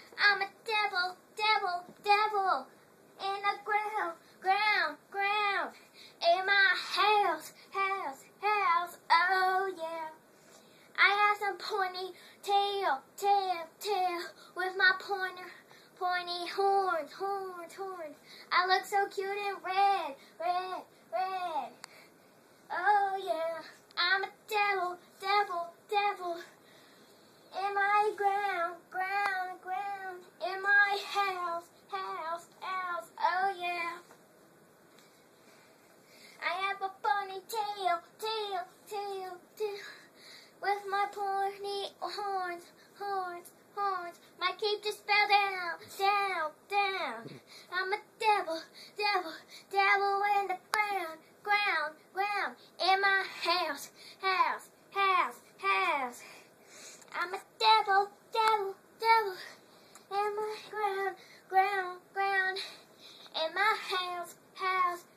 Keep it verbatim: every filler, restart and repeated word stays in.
I'm a devil, devil, devil in the ground, ground, ground. In my house, house, house. Oh yeah. I have some pointy tail, tail, tail with my pointer, pointy horns, horns, horns. I look so cute and red, red, red. Oh yeah. I'm a devil, devil, devil in my ground, ground, ground. In my house, house, house. Oh yeah. I have a funny tail, tail, tail, tail with my pointy horns, horns, horns. My cape just fell down, down, down. I'm a devil, devil, devil in the ground, ground, ground. In my house, house, house, house. I'm a devil, devil, devil in my ground, ground, ground. In my house, house,